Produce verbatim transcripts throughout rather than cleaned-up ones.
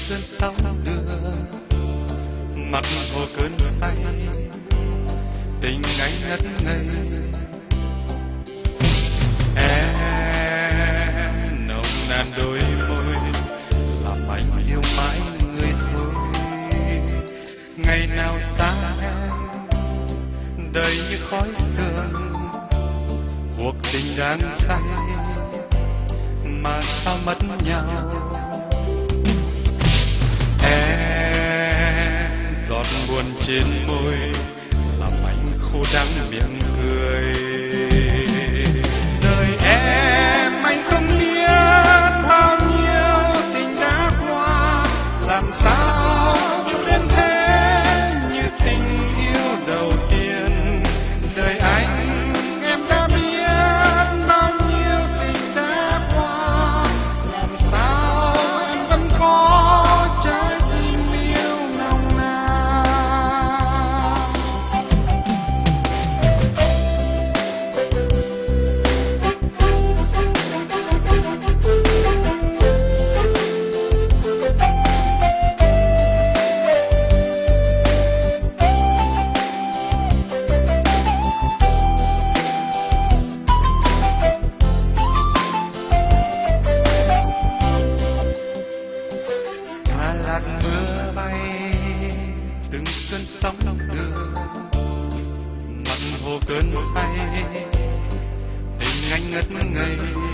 cơn sóng đưa mặt hồ cơn say tình anh ngất ngây. Em nồng nàn đôi môi làm anh yêu mãi người thôi. Ngày nào xa em đầy như khói sương, cuộc tình đang say mà sao mất nhau. Em giọt buồn trên môi làm anh khô đắng miệng cười. Đời em anh không biết bao nhiêu tình đã qua, làm sao yêu đến thế như tình yêu đầu tiên. Đời anh em đã biết bao nhiêu tình đã qua, làm sao em vẫn có trái tim yêu nồng nàn. Thả lạt mưa bay từng cơn sóng đưa mặt hồ cơn say tình anh ngất ngây.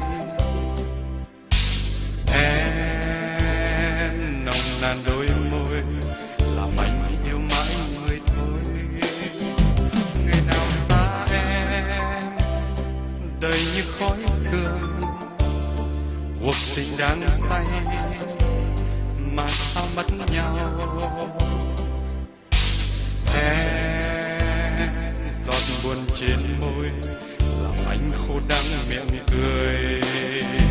Em nồng nàn đôi môi làm anh yêu mãi người thôi. Ngày nào xa em đầy như khói sương, cuộc tình đang say mà sao mất nhau. Em giọt buồn trên môi làm anh khô đắng miệng cười.